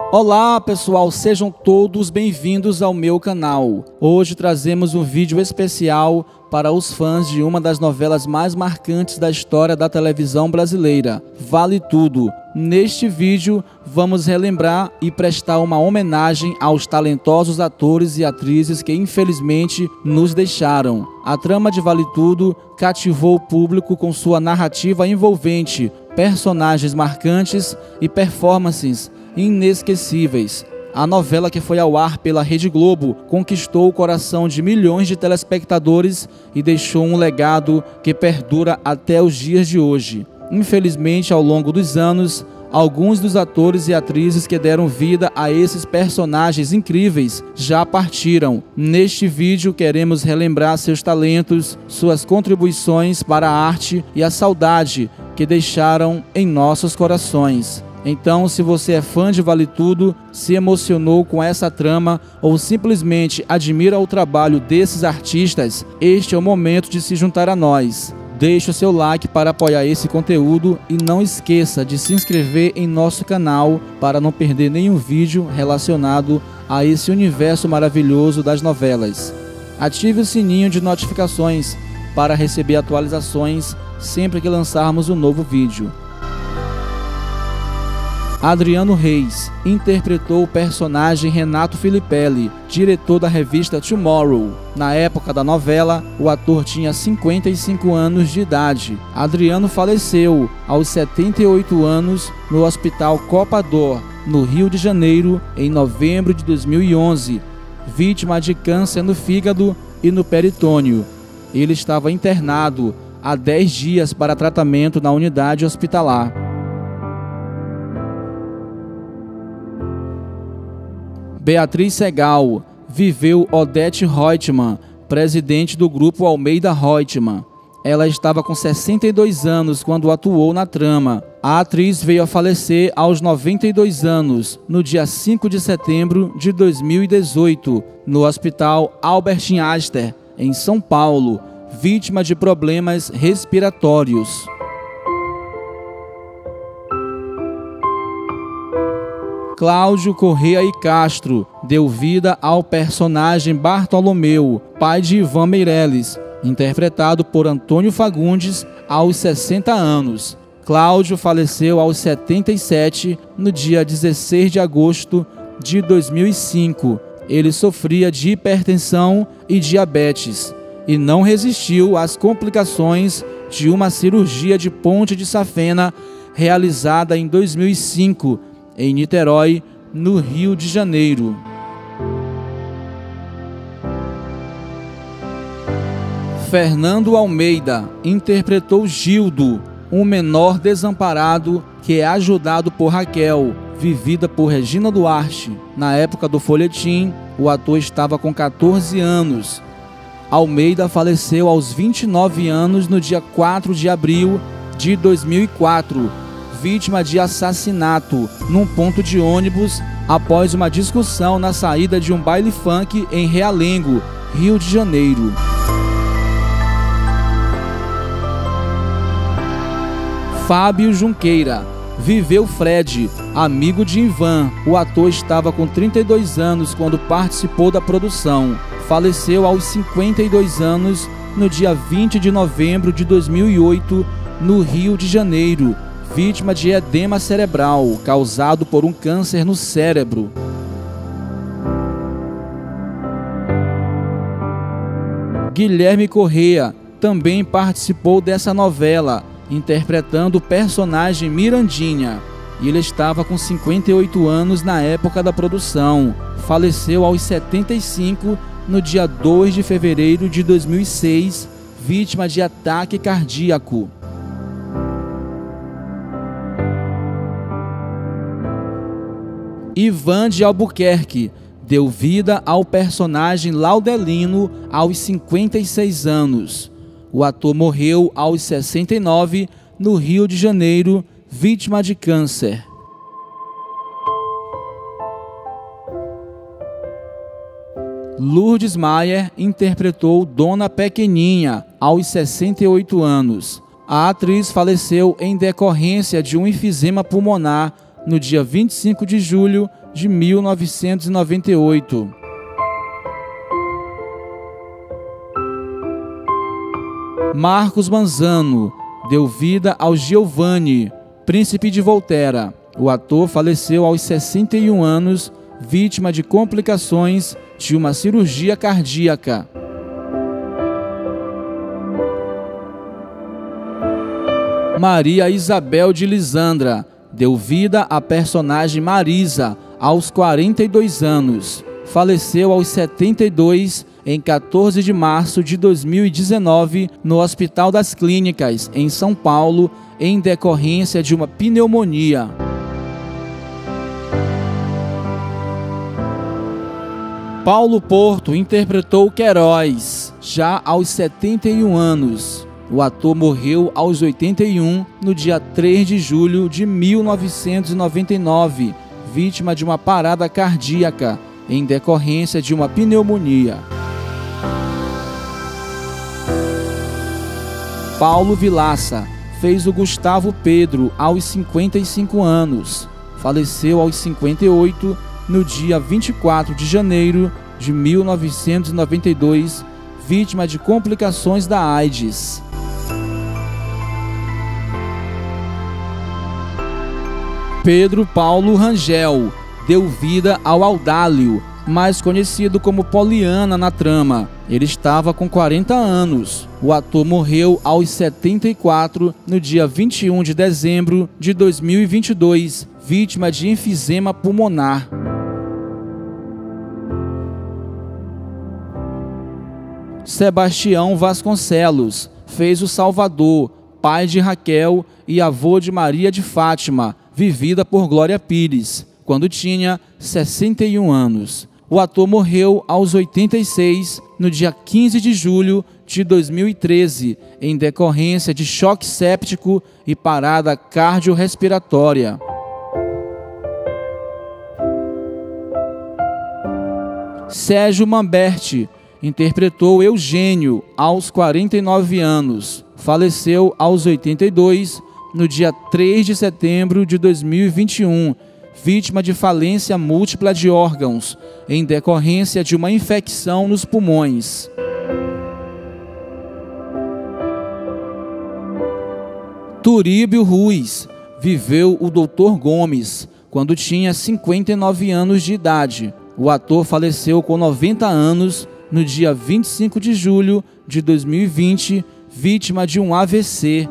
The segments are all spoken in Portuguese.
Olá pessoal, sejam todos bem-vindos ao meu canal. Hoje trazemos um vídeo especial para os fãs de uma das novelas mais marcantes da história da televisão brasileira, Vale Tudo. Neste vídeo vamos relembrar e prestar uma homenagem aos talentosos atores e atrizes que infelizmente nos deixaram. A trama de Vale Tudo cativou o público com sua narrativa envolvente, personagens marcantes e performances inesquecíveis. A novela, que foi ao ar pela Rede Globo, conquistou o coração de milhões de telespectadores e deixou um legado que perdura até os dias de hoje. Infelizmente, ao longo dos anos, alguns dos atores e atrizes que deram vida a esses personagens incríveis já partiram. Neste vídeo queremos relembrar seus talentos, suas contribuições para a arte e a saudade que deixaram em nossos corações. Então, se você é fã de Vale Tudo, se emocionou com essa trama ou simplesmente admira o trabalho desses artistas, este é o momento de se juntar a nós. Deixe o seu like para apoiar esse conteúdo e não esqueça de se inscrever em nosso canal para não perder nenhum vídeo relacionado a esse universo maravilhoso das novelas. Ative o sininho de notificações para receber atualizações sempre que lançarmos um novo vídeo. Adriano Reis interpretou o personagem Renato Filipelli, diretor da revista Tomorrow. Na época da novela, o ator tinha 55 anos de idade. Adriano faleceu aos 78 anos no Hospital Copa d'Or, no Rio de Janeiro, em novembro de 2011, vítima de câncer no fígado e no peritônio. Ele estava internado há 10 dias para tratamento na unidade hospitalar. Beatriz Segal viveu Odete Roitman, presidente do grupo Almeida Roitman. Ela estava com 62 anos quando atuou na trama. A atriz veio a falecer aos 92 anos, no dia 5 de setembro de 2018, no Hospital Albert Einstein, em São Paulo, vítima de problemas respiratórios. Cláudio Corrêa e Castro deu vida ao personagem Bartolomeu, pai de Ivan Meirelles, interpretado por Antônio Fagundes, aos 60 anos. Cláudio faleceu aos 77, no dia 16 de agosto de 2005. Ele sofria de hipertensão e diabetes e não resistiu às complicações de uma cirurgia de ponte de safena realizada em 2005, em Niterói, no Rio de Janeiro. Fernando Almeida interpretou Gildo, um menor desamparado que é ajudado por Raquel, vivida por Regina Duarte. Na época do folhetim, o ator estava com 14 anos. Almeida faleceu aos 29 anos no dia 4 de abril de 2004, vítima de assassinato num ponto de ônibus após uma discussão na saída de um baile funk em Realengo, Rio de Janeiro. Fábio Junqueira viveu Fred, amigo de Ivan. O ator estava com 32 anos quando participou da produção. Faleceu aos 52 anos no dia 20 de novembro de 2008, no Rio de Janeiro, vítima de edema cerebral, causado por um câncer no cérebro. Guilherme Corrêa também participou dessa novela, interpretando o personagem Mirandinha. Ele estava com 58 anos na época da produção. Faleceu aos 75 no dia 2 de fevereiro de 2006, vítima de ataque cardíaco. Ivan de Albuquerque deu vida ao personagem Laudelino aos 56 anos. O ator morreu aos 69 no Rio de Janeiro, vítima de câncer. Lourdes Maier interpretou Dona Pequeninha aos 68 anos. A atriz faleceu em decorrência de um enfisema pulmonar no dia 25 de julho de 1998. Marcos Manzano deu vida ao Giovanni, príncipe de Volterra. O ator faleceu aos 61 anos, vítima de complicações de uma cirurgia cardíaca. Maria Isabel de Lisandra deu vida à personagem Marisa aos 42 anos. Faleceu aos 72 em 14 de março de 2019 no Hospital das Clínicas, em São Paulo, em decorrência de uma pneumonia. Paulo Porto interpretou Queiroz, já aos 71 anos. O ator morreu aos 81 no dia 3 de julho de 1999, vítima de uma parada cardíaca em decorrência de uma pneumonia. Paulo Vilaça fez o Gustavo Pedro aos 55 anos. Faleceu aos 58 no dia 24 de janeiro de 1992, vítima de complicações da AIDS. Pedro Paulo Rangel deu vida ao Audálio, mais conhecido como Poliana na trama. Ele estava com 40 anos. O ator morreu aos 74 no dia 21 de dezembro de 2022, vítima de enfisema pulmonar. Sebastião Vasconcelos fez o Salvador, pai de Raquel e avô de Maria de Fátima, vivida por Glória Pires, quando tinha 61 anos. O ator morreu aos 86 no dia 15 de julho de 2013, em decorrência de choque séptico e parada cardiorrespiratória. Sérgio Mamberti interpretou Eugênio aos 49 anos. Faleceu aos 82 no dia 3 de setembro de 2021, vítima de falência múltipla de órgãos, em decorrência de uma infecção nos pulmões. Turíbio Ruiz viveu o Dr. Gomes quando tinha 59 anos de idade. O ator faleceu com 90 anos no dia 25 de julho de 2020, vítima de um AVC.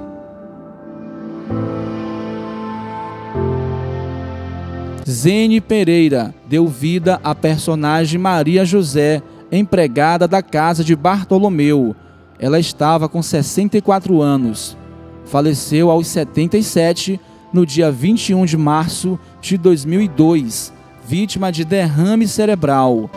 Zene Pereira deu vida à personagem Maria José, empregada da casa de Bartolomeu. Ela estava com 64 anos. Faleceu aos 77 no dia 21 de março de 2002, vítima de derrame cerebral.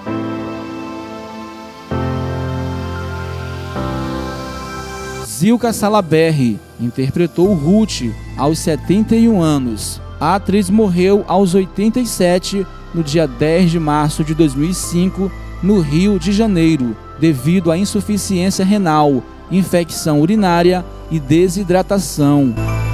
Zilka Salaberry interpretou Ruth aos 71 anos. A atriz morreu aos 87 no dia 10 de março de 2005, no Rio de Janeiro, devido à insuficiência renal, infecção urinária e desidratação.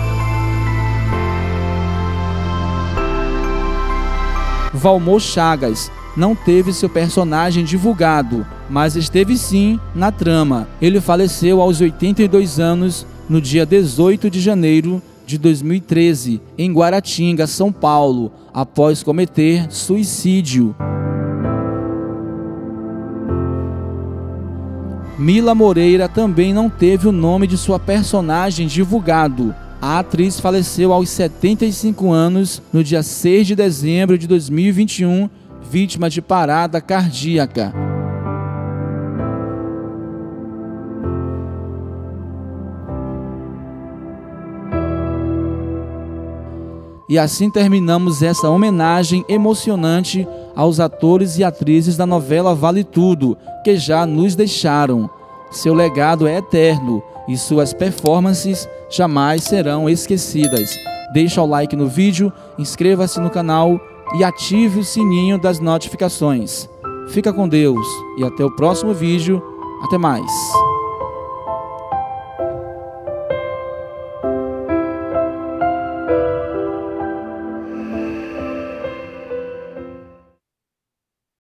Valmor Chagas não teve seu personagem divulgado, mas esteve sim na trama. Ele faleceu aos 82 anos no dia 18 de janeiro de 2013, em Guaratinga, São Paulo, após cometer suicídio. Mila Moreira também não teve o nome de sua personagem divulgado. A atriz faleceu aos 75 anos no dia 6 de dezembro de 2021, vítima de parada cardíaca. E assim terminamos essa homenagem emocionante aos atores e atrizes da novela Vale Tudo, que já nos deixaram. Seu legado é eterno e suas performances jamais serão esquecidas. Deixa o like no vídeo, inscreva-se no canal e ative o sininho das notificações. Fica com Deus e até o próximo vídeo. Até mais!